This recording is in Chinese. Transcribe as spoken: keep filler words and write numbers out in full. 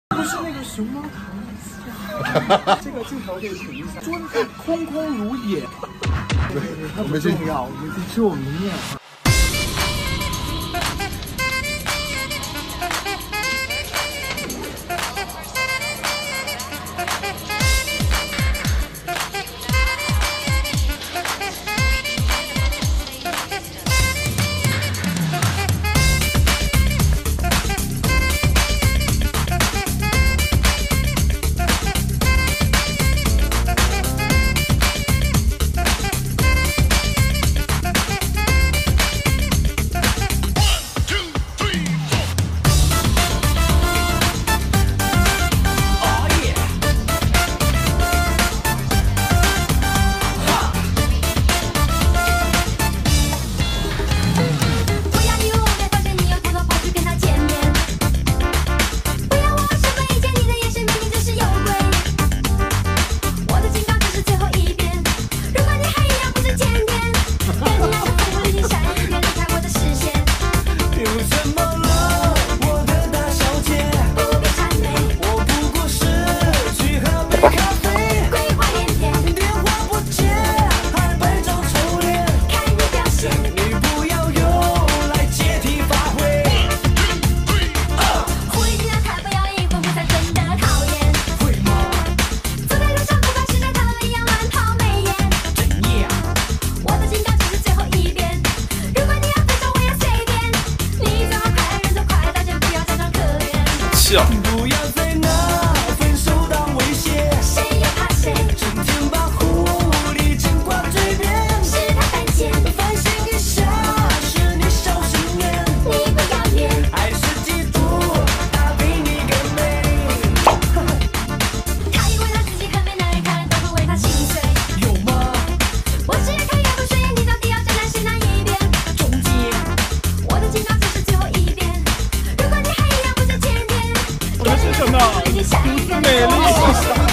不是那个熊猫糖，这个镜头可以停一下。桌子上空空如也。对对对，它不重要，我们去吃我们的面。 不要再拿分手当威胁， 谁又怕谁？ 整天把狐狸精挂嘴边， 是他犯贱， 反省一下，是你小心眼， 你不要脸， 还是嫉妒他比你更美？ 他以为他自己很美，男人看了都会为他心碎。 有吗？ 我只要看越不顺眼，你到底要站在谁那一边？ 中间， 我的警告只是最后一遍，如果你还一样不想见面， 我的是什么？ 已经下一个美丽。